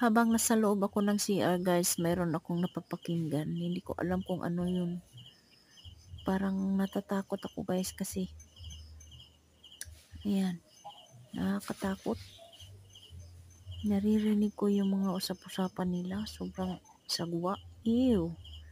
Habang nasa loob ako ng CR guys, mayroon akong napapakinggan. Hindi ko alam kung ano yun. Parang natatakot ako guys kasi. Ayan, nakakatakot. Naririnig ko yung mga usap-usapan nila. Sobrang sagwa. Ew.